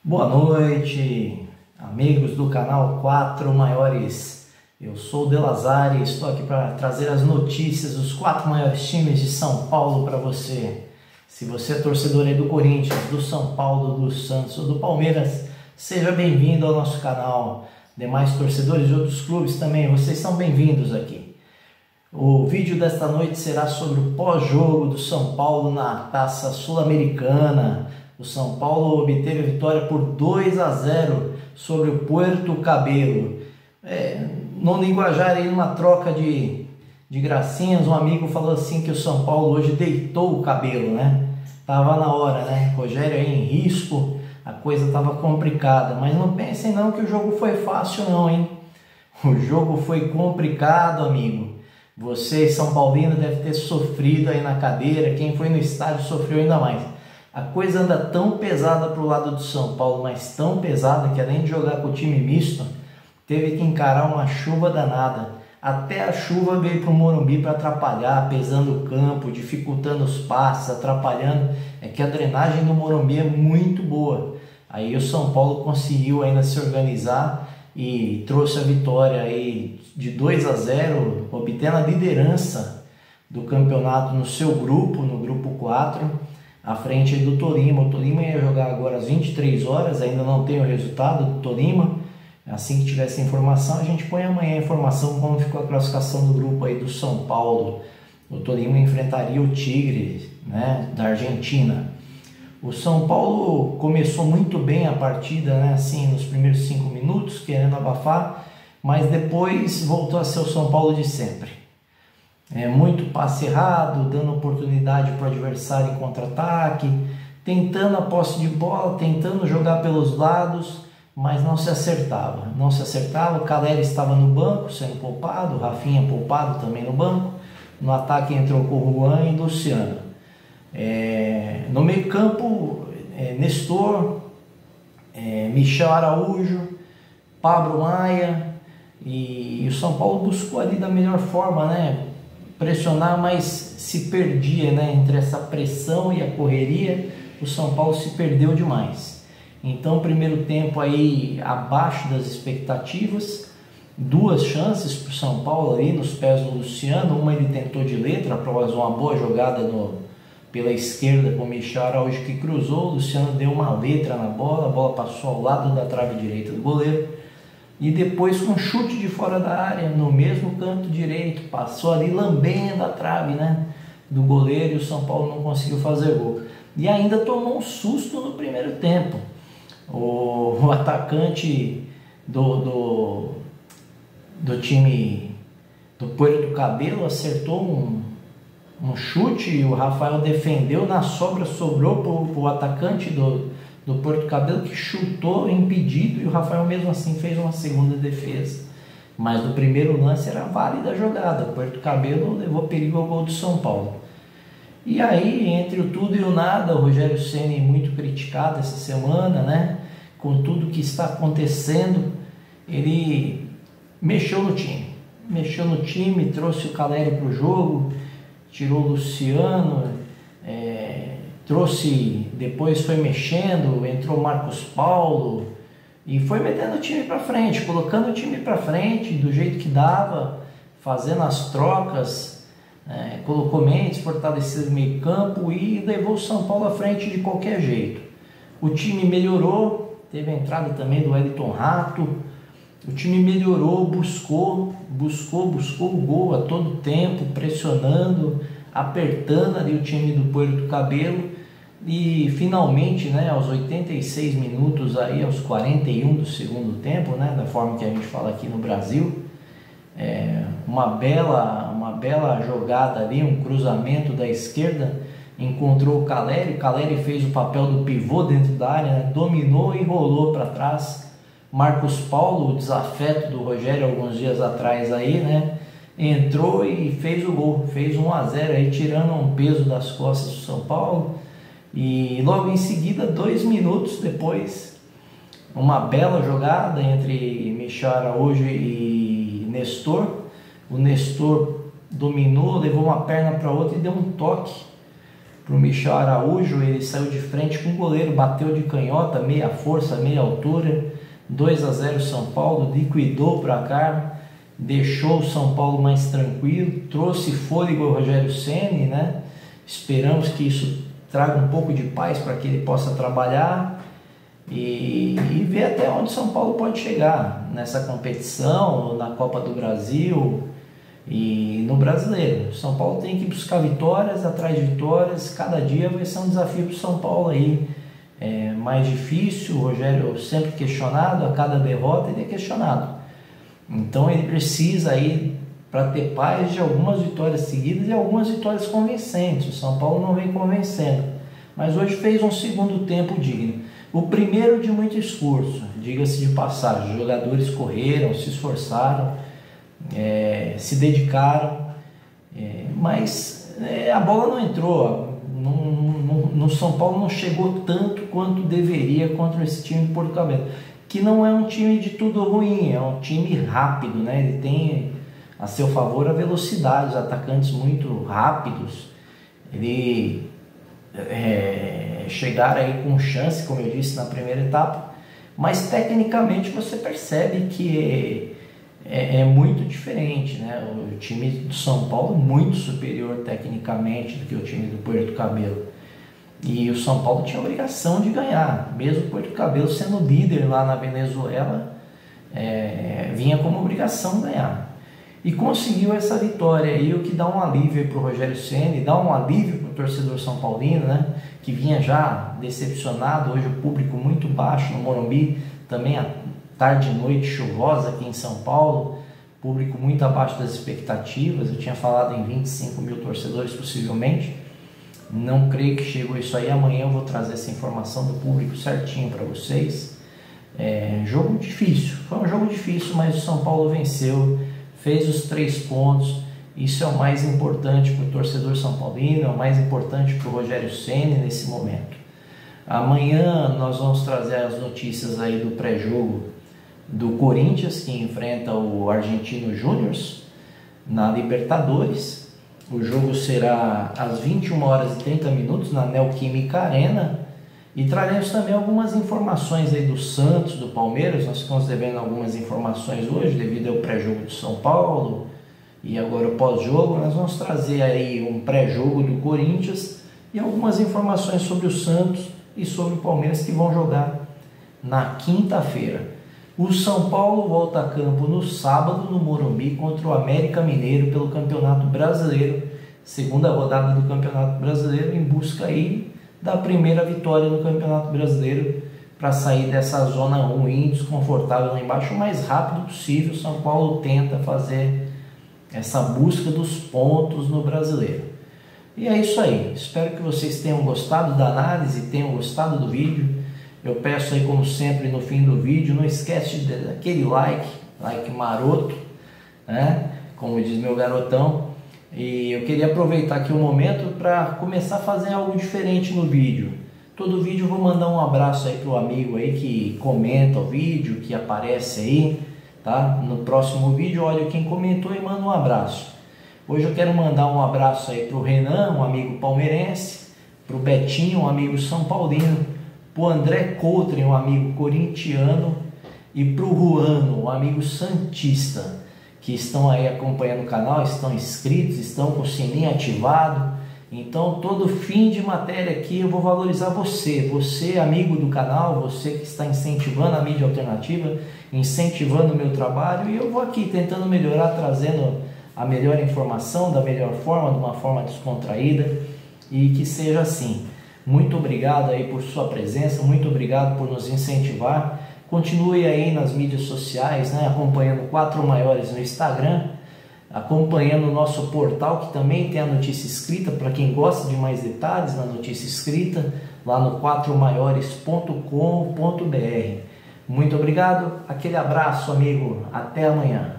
Boa noite, amigos do canal 4 Maiores. Eu sou o De Lazari e estou aqui para trazer as notícias dos 4 maiores times de São Paulo para você. Se você é torcedor aí do Corinthians, do São Paulo, do Santos ou do Palmeiras, seja bem-vindo ao nosso canal. Demais torcedores de outros clubes também, vocês são bem-vindos aqui. O vídeo desta noite será sobre o pós-jogo do São Paulo na Taça Sul-Americana. O São Paulo obteve a vitória por 2-0 sobre o Puerto Cabello. No linguajar, aí, numa troca de gracinhas, um amigo falou assim que o São Paulo hoje deitou o cabelo, né? Tava na hora, né? Rogério aí em risco, a coisa estava complicada. Mas não pensem não que o jogo foi fácil não, hein? O jogo foi complicado, amigo. Você, São Paulino, deve ter sofrido aí na cadeira. Quem foi no estádio sofreu ainda mais. A coisa anda tão pesada para o lado do São Paulo, mas tão pesada que além de jogar com o time misto, teve que encarar uma chuva danada. Até a chuva veio para o Morumbi para atrapalhar, pesando o campo, dificultando os passes, atrapalhando. É que a drenagem do Morumbi é muito boa. Aí o São Paulo conseguiu ainda se organizar e trouxe a vitória aí de 2-0, obtendo a liderança do campeonato no seu grupo, no grupo 4. À frente do Tolima. O Tolima ia jogar agora às 23 horas, ainda não tem o resultado do Tolima. Assim que tiver essa informação, a gente põe amanhã a informação como ficou a classificação do grupo aí do São Paulo. O Tolima enfrentaria o Tigre, né, da Argentina. O São Paulo começou muito bem a partida, né, assim, nos primeiros 5 minutos, querendo abafar, mas depois voltou a ser o São Paulo de sempre. Muito passe errado, dando oportunidade para o adversário em contra-ataque, tentando a posse de bola, tentando jogar pelos lados, mas não se acertava. Não se acertava, o Caleri estava no banco sendo poupado, o Rafinha poupado também no banco. No ataque entrou com o Juan e Luciano. No meio campo, Nestor, Michel Araújo, Pablo Maia, e o São Paulo buscou ali da melhor forma, né? Pressionar, mas se perdia, né? Entre essa pressão e a correria, o São Paulo se perdeu demais. Então, primeiro tempo aí abaixo das expectativas, 2 chances para o São Paulo ali nos pés do Luciano. Uma ele tentou de letra após uma boa jogada pela esquerda com o Michel Araújo que cruzou. O Luciano deu uma letra na bola, a bola passou ao lado da trave direita do goleiro. E depois com chute de fora da área, no mesmo canto direito, passou ali lambendo a trave, né, do goleiro, e o São Paulo não conseguiu fazer gol. E ainda tomou um susto no primeiro tempo. O atacante do time do Puerto Cabello acertou um chute e o Rafael defendeu, na sobra sobrou para o atacante do Puerto Cabello, que chutou impedido, e o Rafael mesmo assim fez uma segunda defesa. Mas no primeiro lance era válida a jogada. O Puerto Cabello levou perigo ao gol do São Paulo. E aí, entre o tudo e o nada, o Rogério Ceni muito criticado essa semana, né? Com tudo que está acontecendo, ele mexeu no time. Mexeu no time, trouxe o Caleri para o jogo, tirou o Luciano, depois foi mexendo, entrou o Marcos Paulo e foi metendo o time para frente, colocando o time para frente do jeito que dava, fazendo as trocas, colocou Mendes, fortaleceu o meio campo e levou o São Paulo à frente de qualquer jeito. O time melhorou, teve a entrada também do Wellington Rato, o time melhorou, buscou o gol a todo tempo, pressionando, apertando ali o time do Puerto Cabello. E finalmente, né, aos 86 minutos, aí, aos 41 do segundo tempo, né, da forma que a gente fala aqui no Brasil, uma bela jogada ali, um cruzamento da esquerda, encontrou o Caleri fez o papel do pivô dentro da área, né, dominou e rolou para trás. Marcos Paulo, o desafeto do Rogério alguns dias atrás aí, né, entrou e fez o gol, fez 1-0 aí, tirando um peso das costas do São Paulo. E logo em seguida, 2 minutos depois, uma bela jogada entre Michel Araújo e Nestor. O Nestor dominou, levou uma perna para outra e deu um toque para o Michel Araújo. Ele saiu de frente com o goleiro, bateu de canhota, meia força, meia altura, 2-0 São Paulo, liquidou para cá, deixou o São Paulo mais tranquilo, trouxe fôlego ao Rogério Ceni, né? Esperamos que isso traga um pouco de paz para que ele possa trabalhar e ver até onde São Paulo pode chegar nessa competição, na Copa do Brasil e no Brasileiro. São Paulo tem que buscar vitórias atrás de vitórias, cada dia vai ser um desafio para o São Paulo aí, mais difícil. O Rogério sempre questionado, a cada derrota ele é questionado, então ele precisa aí, para ter paz, de algumas vitórias seguidas e algumas vitórias convincentes. O São Paulo não vem convencendo, mas hoje fez um segundo tempo digno. O primeiro de muito esforço, diga-se de passagem. Os jogadores correram, se esforçaram, se dedicaram, mas a bola não entrou. No São Paulo não chegou tanto quanto deveria contra esse time de Porto Cabelo, que não é um time de tudo ruim, é um time rápido, né? Ele tem a seu favor a velocidade, os atacantes muito rápidos. Ele chegaram aí com chance, como eu disse na primeira etapa, mas tecnicamente você percebe que é muito diferente, né? O time do São Paulo é muito superior tecnicamente do que o time do Puerto Cabelo, e o São Paulo tinha a obrigação de ganhar, mesmo o Puerto Cabelo sendo líder lá na Venezuela, vinha como obrigação ganhar. E conseguiu essa vitória aí, o que dá um alívio para o Rogério Ceni, dá um alívio para o torcedor são paulino, né? Que vinha já decepcionado. Hoje o público muito baixo no Morumbi, também a tarde e noite chuvosa aqui em São Paulo, público muito abaixo das expectativas. Eu tinha falado em 25 mil torcedores possivelmente, não creio que chegou isso aí. Amanhã eu vou trazer essa informação do público certinho para vocês. Jogo difícil, foi um jogo difícil, mas o São Paulo venceu, fez os 3 pontos, isso é o mais importante para o torcedor são paulino, é o mais importante para o Rogério Ceni nesse momento. Amanhã nós vamos trazer as notícias aí do pré-jogo do Corinthians, que enfrenta o Argentino Júnior na Libertadores. O jogo será às 21h30 na Neoquímica Arena. E traremos também algumas informações aí do Santos, do Palmeiras. Nós ficamos devendo algumas informações hoje, devido ao pré-jogo do São Paulo e agora o pós-jogo. Nós vamos trazer aí um pré-jogo do Corinthians e algumas informações sobre o Santos e sobre o Palmeiras, que vão jogar na quinta-feira. O São Paulo volta a campo no sábado no Morumbi contra o América Mineiro pelo Campeonato Brasileiro, segunda rodada do Campeonato Brasileiro, em busca aí da primeira vitória no Campeonato Brasileiro, para sair dessa zona ruim, desconfortável lá embaixo o mais rápido possível. São Paulo tenta fazer essa busca dos pontos no Brasileiro. E é isso aí, espero que vocês tenham gostado da análise, tenham gostado do vídeo. Eu peço aí, como sempre, no fim do vídeo, não esquece daquele like maroto, né? Como diz meu garotão. E eu queria aproveitar aqui o momento para começar a fazer algo diferente no vídeo. Todo vídeo eu vou mandar um abraço aí pro amigo aí que comenta o vídeo, que aparece aí, tá? No próximo vídeo, olha quem comentou e manda um abraço. Hoje eu quero mandar um abraço aí pro Renan, um amigo palmeirense, pro Betinho, um amigo são paulino, pro André Coutre, um amigo corintiano, e pro Juano, um amigo santista, que estão aí acompanhando o canal, estão inscritos, estão com o sininho ativado. Então todo fim de matéria aqui eu vou valorizar você, amigo do canal, você que está incentivando a mídia alternativa, incentivando o meu trabalho, e eu vou aqui tentando melhorar, trazendo a melhor informação da melhor forma, de uma forma descontraída, e que seja assim. Muito obrigado aí por sua presença, muito obrigado por nos incentivar. Continue aí nas mídias sociais, né, acompanhando 4 Maiores no Instagram, acompanhando o nosso portal, que também tem a notícia escrita, para quem gosta de mais detalhes na notícia escrita, lá no 4maiores.com.br. Muito obrigado, aquele abraço, amigo, até amanhã.